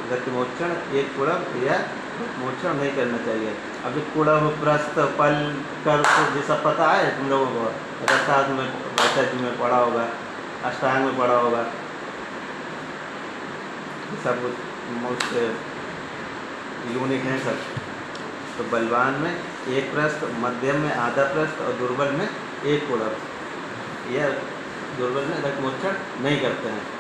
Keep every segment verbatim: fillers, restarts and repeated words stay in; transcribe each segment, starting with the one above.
रक्तमोक्षण एक कुड़ब या रक्तमोक्षण नहीं करना चाहिए। अभी कुड़ब प्रस्थ पल कर ये सब पता है तुम लोगों को, रसायन में भट्टाच में पढ़ा होगा, अष्टांग में पढ़ा होगा, सब मोस्ट यूनिक हैं सब। तो बलवान में एक प्रस्थ, मध्यम में आधा प्रस्थ और दुर्बल में एक कुड़ब, यह दुर्बल में रक्तमोक्षण नहीं करते हैं।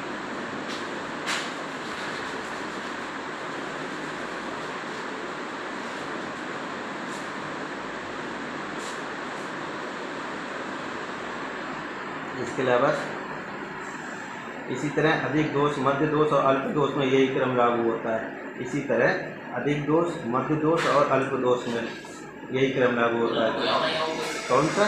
इसके अलावा इसी तरह अधिक दोष, मध्य दोष और अल्प दोष में यही क्रम लागू होता है। इसी तरह अधिक दोष, मध्य दोष और अल्प दोष में यही क्रम लागू होता है। कौन सा?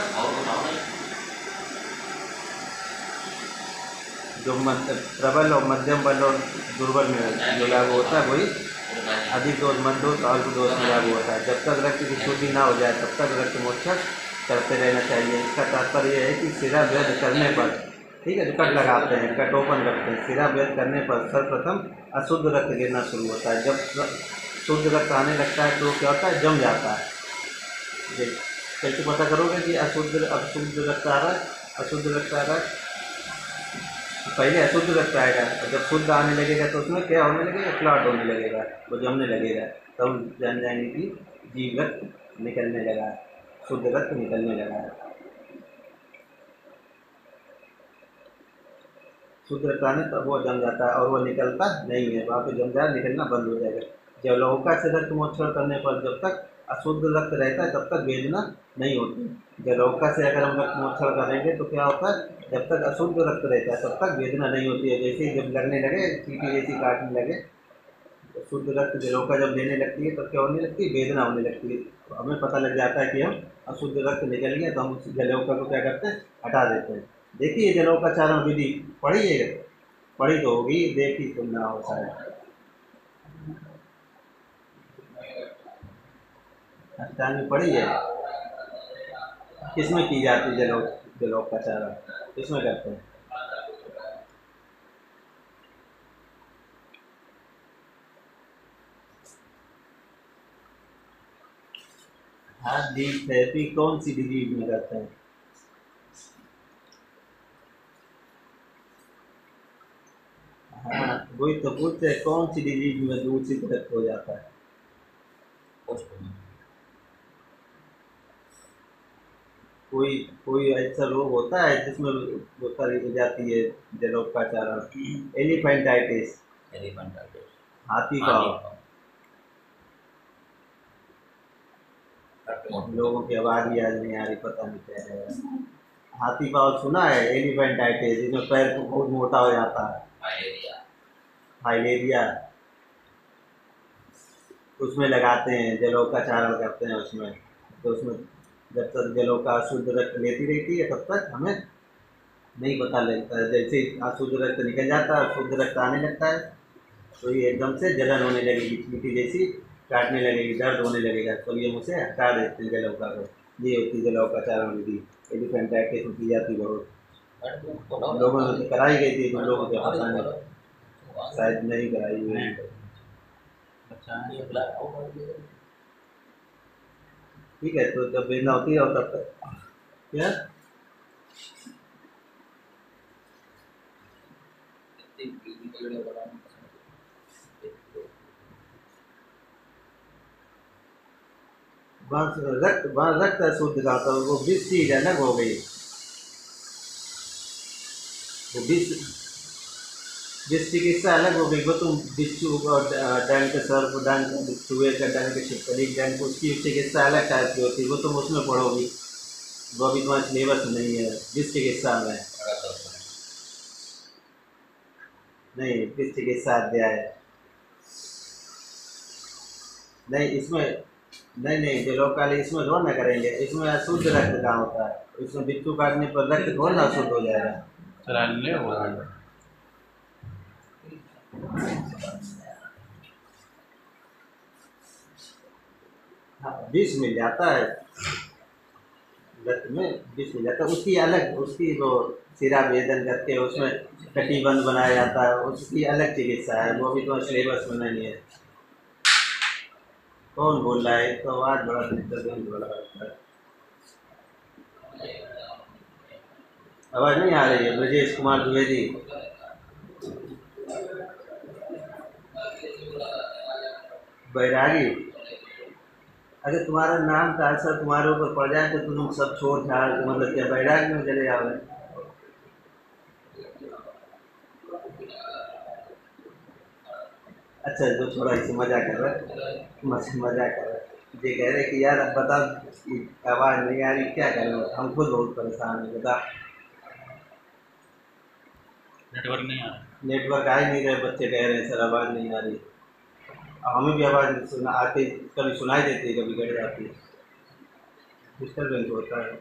जो प्रबल और मध्यम बल और दुर्बल में जो लागू होता है वही अधिक दोष, मध्य दोष और अल्प दोष में लागू होता है। जब तक रक्त की शुद्धि ना हो जाए तब तक रक्तमोक्षण करते रहना चाहिए। इसका तात्पर्य यह है कि सिरा वेद करने पर, ठीक है, जो कट लगाते हैं, कट ओपन करते हैं, सिरा वेद करने पर सर्वप्रथम अशुद्ध रक्त गिरना शुरू होता है। जब शुद्ध रक्त आने लगता है तो क्या होता है, जम जाता है। कैसे पता करोगे कि अशुद्ध अशुद्ध रक्त आ रहा है? अशुद्ध रक्त आ रहा है, पहले अशुद्ध रक्त आएगा और जब शुद्ध आने लगेगा तो उसमें क्या होने लगेगा, क्लॉट होने लगेगा, वो जमने लगेगा, तब तो जान जाएंगे कि जीव रक्त निकलने लगा है, शुद्ध रक्त निकलने लगा है। शुद्ध रक्त आने पर वो जम जाता है और वो निकलता नहीं है, वहाँ पे जम जाए, निकलना बंद हो जाएगा। जलौका से रक्तमोक्षण करने पर जब तक अशुद्ध रक्त रहता है तब तक वेदना नहीं होती। जलौका से अगर हम रक्तमोक्षण करेंगे तो क्या होता है, जब तक अशुद्ध रक्त रहता है तब तक वेदना नहीं होती है। जैसे ही जब लगने लगे, चीटी जैसी काटने लगे, तो शुद्ध रक्त जलौका जब देने लगती है तब क्या होने लगती है, वेदना होने लगती है। तो हमें पता लग जाता है कि हम अशुद्ध रक्त निकल गया, तो हम उस जलौका को क्या करते हैं, हटा देते हैं। देखिए जलौकाचारण विधि पढ़ी है, पढ़ी तो होगी, देखी तुम ना हो शायद। अष्टांग में पढ़ी है, किसमें की जाती है जलौ जलौकाचारण, किसमें करते हैं? हार्ट बीट थेरेपी कौन सी डिजीज में करते हैं? हाँ, वही तो पूछते हैं, कौन सी डिजीज में दूषित रक्त हो जाता है? कोई कोई ऐसा रोग होता है जिसमें वो करी जाती है जलौकाचारण? एलिफेंटाइटिस, एलिफेंटाइटिस, हाथी पाँव। लोगों की आवाज़ भी आज नहीं आ रही, पता नहीं क्या है। हाथी पाँव सुना है? एलिफेंटाइटिस, जिसमें पैर बहुत मोटा हो जाता है, फाइलेरिया, उसमें लगाते हैं, जलौकाचारण करते हैं उसमें। तो उसमें जब तक जलौका अशुद्ध रक्त लेती रहती है तब तक हमें नहीं पता लगता है। जैसे अशुद्ध रक्त निकल जाता है, शुद्ध रक्त आने लगता है, तो ये एकदम से जलन होने लगेगी, चींटी जैसी काटने लगेगी, दर्द होने लगेगा, तो ये मुझसे हटा देते हैं जलौका को। ये होती जलौकाचारण विधि, एलिफेंटाइटिस की जाती बहुत लोगों ने कराई गई थी, तुम लोगों को पता नहीं, शायद नहीं कराई हुई। ठीक है, तो जब वेदना होती है और तब तक क्या वहाँ रक्त वहाँ रक्त अशुद्ध का तो वो विष चीज अलग हो गई, वो विष विष चिकित्सा अलग हो गई। वो तुम बिच्छू और डंक, सर्प डंक, चूहे का डंक, छिपकली डंक, उसकी चिकित्सा अलग टाइप की होती है, वो तुम उसमें पढ़ोगी, वो अभी तुम्हारे सिलेबस में नहीं है। विष चिकित्सा में नहीं, विष चिकित्सा अध्याय नहीं, इसमें नहीं नहीं जलौकाली इसमें थोड़ा ना करेंगे, इसमें अशुद्ध रक्त का होता है, इसमें बिच्छू काटने पर रक्त थोड़ा ना अशुद्ध हो जाएगा। हाँ, विष मिल जाता है, रक्त में विष मिल जाता है। उसकी अलग, उसकी वो सिरा भेदन करके उसमें कटिबंध बनाया जाता है, उसकी अलग चिकित्सा है, वो भी तो सिलेबस में नहीं है। कौन बोल रहा है? तो आवाज़ बड़ा डिस्टर्बेंस बड़ा रहता है। आवाज़ नहीं आ रही है? ब्रजेश कुमार द्विवेदी, बैरागी। अगर तुम्हारा नाम का असर तुम्हारे ऊपर पड़ जाए तो तुम सब छोड़ छाड़ मतलब क्या बैराग में चले जाओगे? अच्छा, जो थोड़ा इसे मजा कर रहा है, मजा मजा कर रहा है, ये कह रहे कि यार अब बता कि आवाज़ नहीं आ रही, क्या करें, हम खुद बहुत परेशान हैं, बता। नेटवर्क नहीं आ रहा। नेटवर्क आ ही नहीं रहे, बच्चे कह रहे हैं सर आवाज़ नहीं आ रही। अब हमें भी आवाज़ सुना आती, कभी सुनाई देती है, कभी कट जाती है, डिस्टर्बेंस होता है।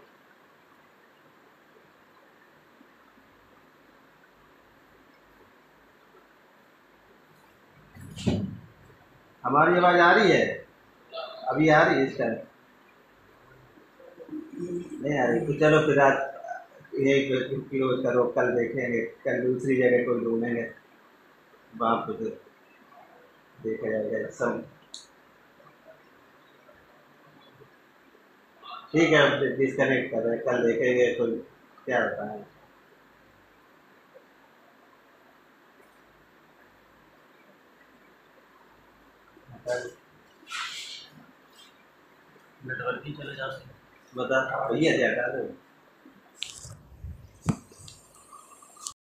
हमारी आवाज़ आ रही है? अभी आ रही है इस टाइम? नहीं आ रही तो चलो फिर रात एक क्लोज करो, कल देखेंगे, कल दूसरी जगह कोई ढूंढेंगे, वहाँ पर फिर देखा जाएगा सब। ठीक है, अब डिस्कनेक्ट कर रहे हैं, कल देखेंगे तो क्या होता है। नेटवर्क ही चले जाते हैं। बता भैया क्या कर रहे हो?